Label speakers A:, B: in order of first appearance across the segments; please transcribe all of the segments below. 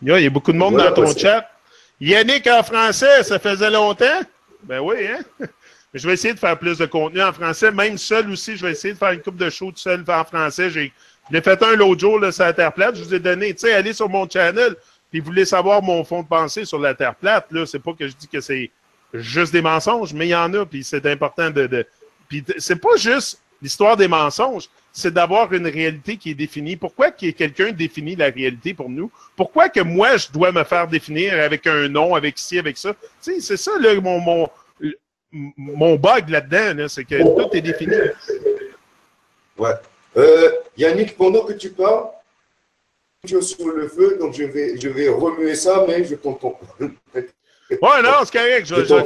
A: Il y a beaucoup de monde
B: Voilà,
A: dans ton chat. Yannick en français, ça faisait longtemps? Ben oui, hein? Je vais essayer de faire plus de contenu en français. Même seul aussi, je vais essayer de faire une couple de shows tout seul en français. Je l'ai fait un l'autre jour là, sur la Terre plate. Je vous ai donné, tu sais, allez sur mon channel, puis vous voulez savoir mon fond de pensée sur la Terre plate. Là, c'est pas que je dis que c'est juste des mensonges, mais il y en a, puis c'est important de... Puis c'est pas juste l'histoire des mensonges, c'est d'avoir une réalité qui est définie. Pourquoi que quelqu'un définit la réalité pour nous? Pourquoi que moi, je dois me faire définir avec un nom, avec ci, avec ça? Tu sais, c'est ça, là, mon bug là-dedans, là, c'est que tout est défini.
B: Ouais. Yannick, pendant que tu parles, tu es sur le feu, donc je vais remuer ça, mais je t'entends.
A: Ouais, non, c'est correct.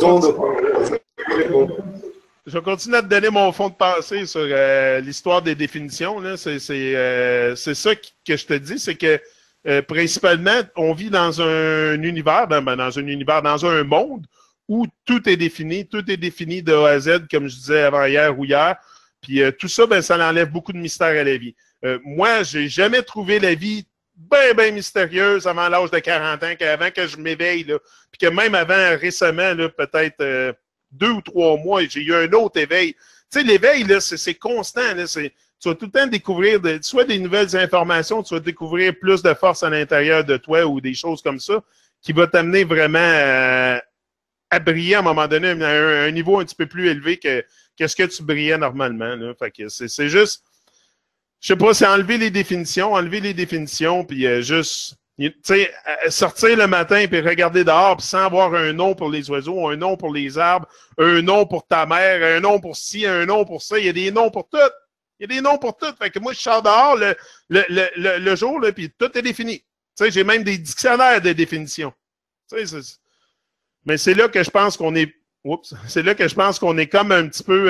A: Je vais continuer à te donner mon fond de pensée sur l'histoire des définitions. C'est ça que je te dis, c'est que principalement, on vit dans un univers, dans un monde où tout est défini de A à Z, comme je disais avant-hier ou hier. Puis tout ça, ben, ça enlève beaucoup de mystère à la vie. Moi, j'ai jamais trouvé la vie bien mystérieuse avant l'âge de 40 ans, qu'avant que je m'éveille, là. Puis que même avant, récemment, là, peut-être 2 ou 3 mois, j'ai eu un autre éveil. Tu sais, l'éveil, là, c'est constant. Là, tu vas tout le temps découvrir soit des nouvelles informations, tu vas découvrir plus de force à l'intérieur de toi ou des choses comme ça qui va t'amener vraiment à briller à un moment donné à un niveau un petit peu plus élevé que ce que tu brillais normalement. Là. Fait que c'est juste, je sais pas, c'est enlever les définitions, puis juste, tu sais, sortir le matin puis regarder dehors puis sans avoir un nom pour les oiseaux, un nom pour les arbres, un nom pour ta mère, un nom pour ci, un nom pour ça. Il y a des noms pour tout. Il y a des noms pour tout. Fait que moi, je sors dehors le jour, là, puis tout est défini. Tu sais, j'ai même des dictionnaires de définition. Tu sais, mais c'est là que je pense qu'on est. Oups, c'est là que je pense qu'on est comme un petit peu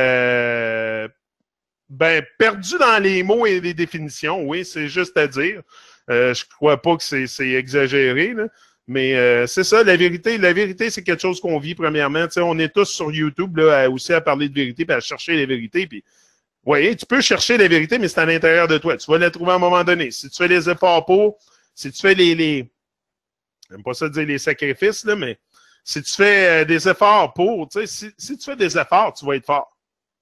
A: perdu dans les mots et les définitions. Oui, c'est juste à dire. Je crois pas que c'est exagéré, là. Mais c'est ça, la vérité, c'est quelque chose qu'on vit premièrement. Tu sais, on est tous sur YouTube là, aussi à parler de vérité et à chercher la vérité. Puis, oui, tu peux chercher la vérité, mais c'est à l'intérieur de toi. Tu vas la trouver à un moment donné. Si tu fais les efforts pour, si tu fais j'aime pas ça dire les sacrifices, là, mais si tu fais des efforts pour, tu sais, si tu fais des efforts, tu vas être fort.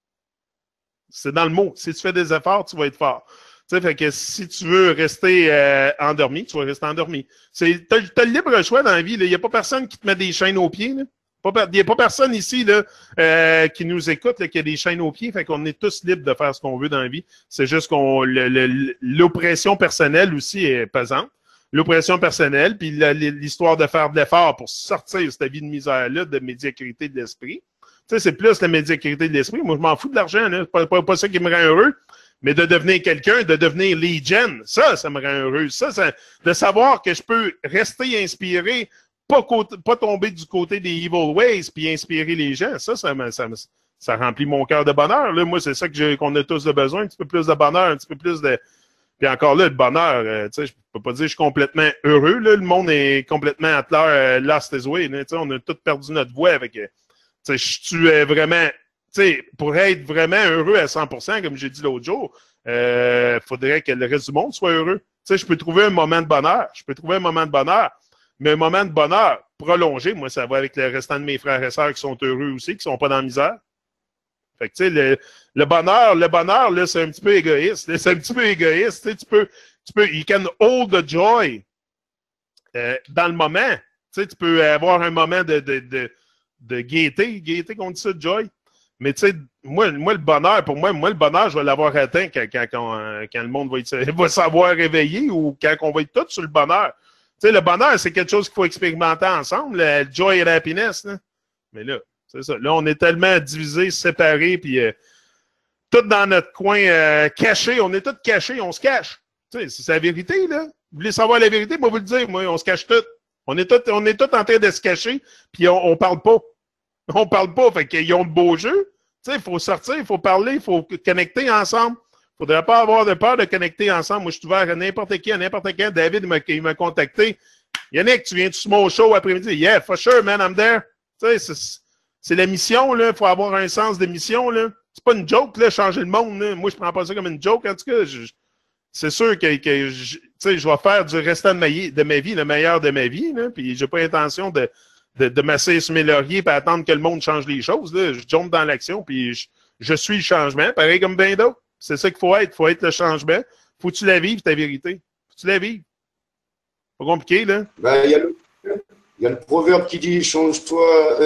A: C'est dans le mot. Si tu fais des efforts, tu vas être fort. Tu sais, fait que si tu veux rester endormi, tu vas rester endormi. T'as le libre choix dans la vie. Il n'y a pas personne qui te met des chaînes aux pieds. Il n'y a pas personne ici là, qui nous écoute, là, qui a des chaînes aux pieds. Fait qu'on est tous libres de faire ce qu'on veut dans la vie. C'est juste qu'on l'oppression personnelle aussi est pesante. L'oppression personnelle, puis l'histoire de faire de l'effort pour sortir de cette vie de misère-là, de médiocrité de l'esprit. Tu sais, c'est plus la médiocrité de l'esprit. Moi, je m'en fous de l'argent, là. C'est pas ça qui me rend heureux. Mais de devenir quelqu'un, de devenir Legion, ça me rend heureux. Ça, de savoir que je peux rester inspiré, pas tomber du côté des evil ways, puis inspirer les gens, ça remplit mon cœur de bonheur. Là. Moi, c'est ça qu'on a tous de besoin, un petit peu plus de bonheur, un petit peu plus de... Puis encore là, le bonheur, tu sais, je peux pas dire que je suis complètement heureux. Là. Le monde est complètement at l'heure lost his way. Tu sais, on a tous perdu notre voix avec... tu sais, je suis vraiment... Tu sais, pour être vraiment heureux à 100%, comme j'ai dit l'autre jour, faudrait que le reste du monde soit heureux. Tu sais, je peux trouver un moment de bonheur. Mais un moment de bonheur prolongé, moi, ça va avec le restant de mes frères et sœurs qui sont heureux aussi, qui sont pas dans la misère. Fait que, tu sais, le bonheur, là, c'est un petit peu égoïste. C'est un petit peu égoïste. Tu sais, tu peux, you can hold the joy dans le moment. Tu sais, tu peux avoir un moment de gaieté qu'on dit ça, de joy. Mais tu sais, moi, le bonheur, pour moi, le bonheur, je vais l'avoir atteint quand le monde va savoir réveiller ou quand on va être tous sur le bonheur. Tu sais, le bonheur, c'est quelque chose qu'il faut expérimenter ensemble, le joy et l'happiness. Là. Mais là, c'est ça. Là, on est tellement divisés, séparés, puis tous dans notre coin cachés. On est tous cachés, on se cache. Tu sais, c'est la vérité, là. Vous voulez savoir la vérité? Moi, vous le dire, moi, on se cache tous. On est tous en train de se cacher, puis on parle pas. On parle pas, fait qu'ils ont de beaux jeux. Tu sais, il faut sortir, il faut parler, il faut connecter ensemble. Il ne faudrait pas avoir de peur de connecter ensemble. Moi, je suis ouvert à n'importe qui, à n'importe quand. David, il m'a contacté. Yannick, tu viens-tu sur mon show après-midi? Yeah, for sure, man, I'm there. Tu sais, c'est la mission, là. Il faut avoir un sens de mission, là. C'est pas une joke, là, changer le monde, là. Moi, je prends pas ça comme une joke, en tout cas. c'est sûr que je vais faire du restant de ma vie le meilleur de ma vie, là, puis j'ai pas l'intention de m'asseoir sur mes lauriers et attendre que le monde change les choses. Là. Je jump dans l'action, puis je suis le changement, pareil comme bien d'autres. C'est ça qu'il faut être. Il faut être le changement. Faut que tu la vives, ta vérité. Faut que tu la vives. Pas compliqué, là.
B: Ben, il y a le proverbe qui dit change-toi,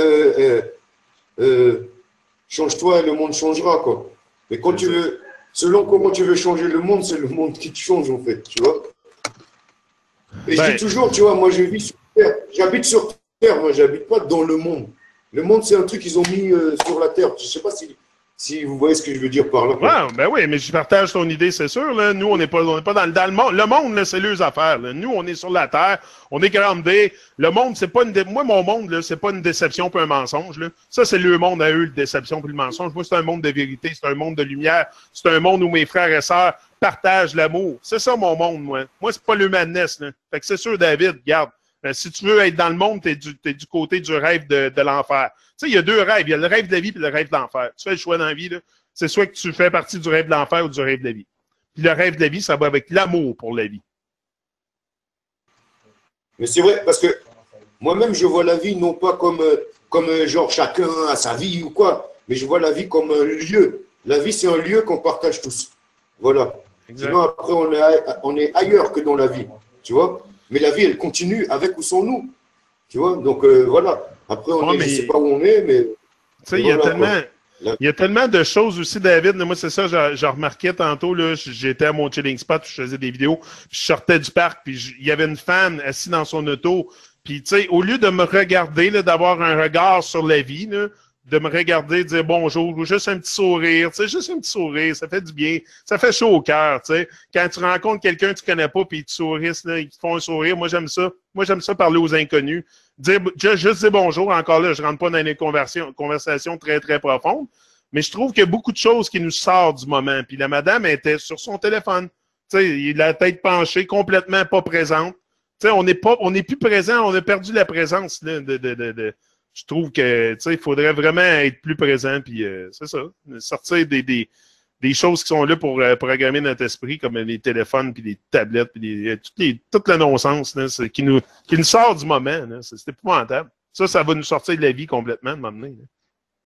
B: change-toi et le monde changera, quoi. Mais quand tu veux, selon comment tu veux changer le monde, c'est le monde qui te change, en fait, tu vois. Et je dis toujours, tu vois, moi je vis sur Terre. J'habite sur Terre, moi, j'habite pas dans le monde. Le monde, c'est un truc qu'ils ont mis sur la Terre. Je sais pas si vous voyez ce que je veux dire par là.
A: Ouais, ben oui, mais je partage ton idée, c'est sûr. Là. Nous, on n'est pas dans le monde. Le monde, là, c'est leurs affaires. Là. Nous, on est sur la Terre, on est grandé. Le monde, c'est pas moi, mon monde, là, c'est pas une déception puis un mensonge. Là. Ça, c'est le monde à eux, la déception puis le mensonge. Moi, c'est un monde de vérité, c'est un monde de lumière, c'est un monde où mes frères et sœurs partagent l'amour. C'est ça, mon monde, moi. Moi, c'est pas l'humaniste. Là. Fait que c'est sûr, David, regarde. Si tu veux être dans le monde, t'es du côté du rêve de l'enfer. Tu sais, il y a deux rêves. Il y a le rêve de la vie et le rêve de l'enfer. Tu fais le choix dans la vie, là. C'est soit que tu fais partie du rêve de l'enfer ou du rêve de la vie. Puis le rêve de la vie, ça va avec l'amour pour la vie.
B: Mais c'est vrai, parce que moi-même, je vois la vie non pas comme genre chacun a sa vie ou quoi, mais je vois la vie comme un lieu. La vie, c'est un lieu qu'on partage tous. Voilà. Exact. Sinon, après, on est ailleurs que dans la vie. Tu vois? Mais la vie, elle continue avec ou sans nous. Tu vois? Donc, voilà. Après, je ne sais pas où on est, mais.
A: Tu sais, il y a tellement de choses aussi, David. Moi, c'est ça, j'ai remarqué tantôt, là, j'étais à mon chilling spot, je faisais des vidéos, puis je sortais du parc, puis il y avait une femme assise dans son auto. Puis, tu sais, au lieu de me regarder, d'avoir un regard sur la vie, là, de me regarder, dire bonjour, ou juste un petit sourire, tu sais, juste un petit sourire, ça fait du bien, ça fait chaud au cœur, tu sais. Quand tu rencontres quelqu'un que tu connais pas, puis ils te sourissent, là, ils te font un sourire, moi j'aime ça. Moi j'aime ça parler aux inconnus. Juste dire bonjour, encore là, je rentre pas dans des conversations très, très profondes, mais je trouve qu'il y a beaucoup de choses qui nous sortent du moment. Puis la madame était sur son téléphone, tu sais, la tête penchée, complètement pas présente. Tu sais, on n'est plus présent, on a perdu la présence là, je trouve que, tu sais, il faudrait vraiment être plus présent, puis c'est ça, sortir des choses qui sont là pour programmer notre esprit, comme les téléphones, puis les tablettes, puis tout le non-sens là, qui nous sort du moment. C'est épouvantable. Ça va nous sortir de la vie complètement, de m'emmener.